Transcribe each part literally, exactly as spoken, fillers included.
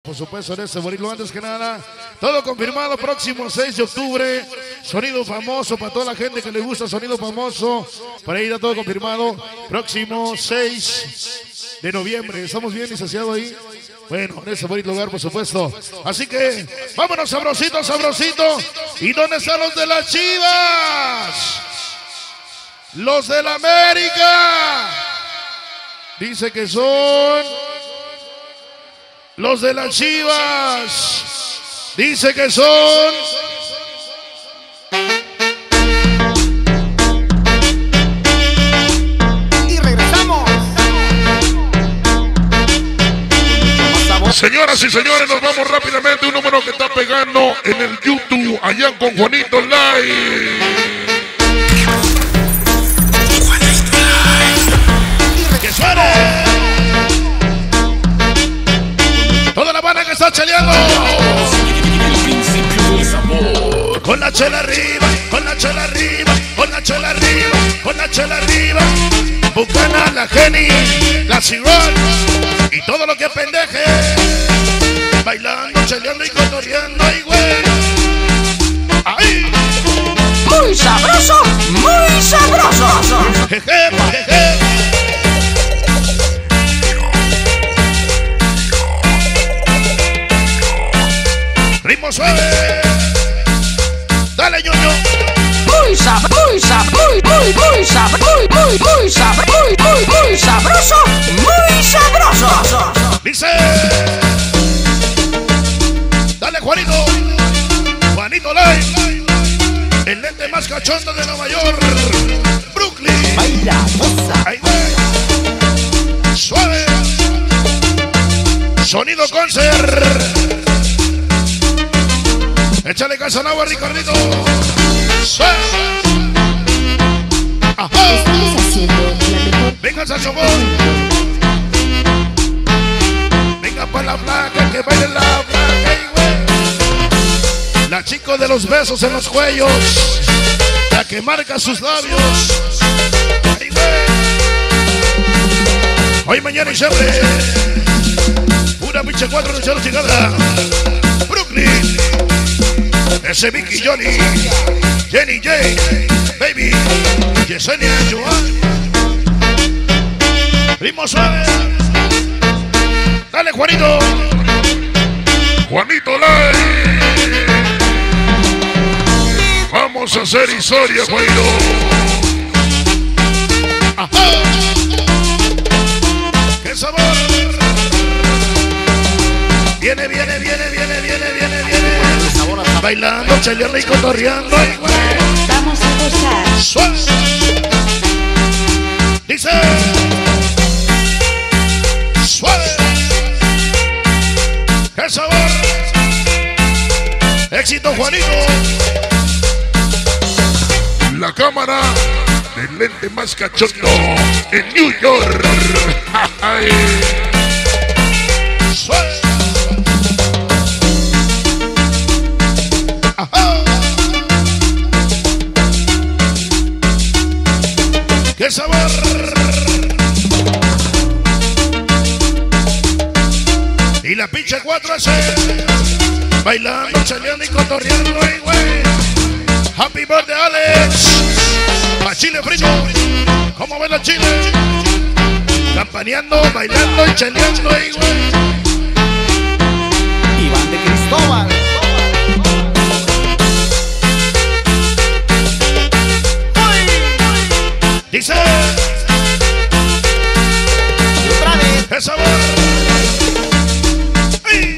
por supuesto, en este bonito. Antes que nada, todo confirmado, próximo seis de octubre, sonido famoso, para toda la gente que le gusta sonido famoso, para ir a todo confirmado, próximo seis de noviembre. ¿Estamos bien, licenciado, ahí? Bueno, en ese bonito lugar, por supuesto. Así que, vámonos, sabrosito, sabrosito. ¿Y dónde están los de las Chivas? Los de la América. Dice que son los de las Chivas. Dice que son y regresamos. Señoras y señores, nos vamos rápidamente. Un número que está pegando en el YouTube, allá con Juanito Live. Juanito Live. ¡Que suene! Toda la banda que está cheleando. El principio del sabor. Con la chela arriba, con la chela arriba, con la chela arriba, con la chela arriba. Bucana, la Jenny, la Cirón y todo lo que pendeje. Bailando, cheleando y cotorreando, ay güey. ¡Ay! Muy sabroso, muy sabroso. Jeje, jeje. Ritmo suave. Dale, ñoño. Muy sab, muy sab, muy, muy, muy sab, muy, muy, muy sab, muy, muy, muy sabroso, muy sabroso. Dice. Dale, Juanito. Juanito Live. El lente más cachondo de Nueva York. Brooklyn. Baila, goza. Ahí va. Suave. Sonido concert. Échale casa al agua, Ricardito. Suave. Ajá. Estamos haciendo la mejor. Venga, Sachomón. Venga pa' la placa, que baile la placa, y güey. La chica de los besos en los cuellos. La que marca sus labios. Ay, güey. Hoy, mañana y siempre. Una pinche cuatro de chelo chingada. Brooklyn. Ese Vicky Johnny. Jenny J. Baby. Yesenia Joan. Ritmo suave. Dale, Juanito. Juanito Live. Vamos a hacer historia, Juanito. Ajá. ¡Qué sabor! Viene, viene, viene, viene, viene, viene, viene. Bailando, chaleando y cotorreando. Ay, güey. Vamos a gozar. Suave. Dice. Suave. ¡Qué sabor! Éxito, Juanito. La cámara del lente más cachondo en New York. Suave. Ajá. ¡Qué sabor! Y la pinche cuatro S. Bailando, chaleando y cotorreando, ay, güey. Happy birthday, Alex. Pa' Chile frito. ¿Cómo ven la Chile? Campaneando, bailando y chaleando, ay, güey. Iván de Cristóbal. Dice. Y otra vez. ¡Qué sabor! ¡Ay!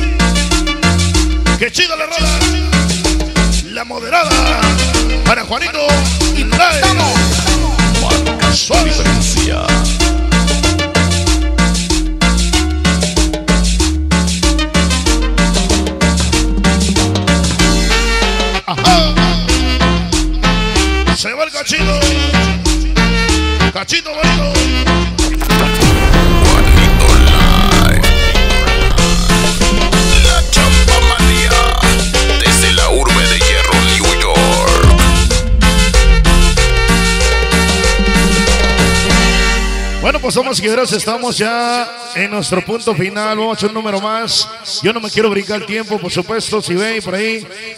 ¡Qué chido la rola! La moderada para Juanito y Estamos. Marca su diferencia. Ajá. Se va el cachito. Cachito bonito. Juanito Live. La Chamba Manía. Desde la urbe de hierro, New York. Bueno, pues somos guerreros, estamos ya en nuestro punto final. Vamos a hacer un número más. Yo no me quiero brincar el tiempo, por supuesto. Si ven por ahí,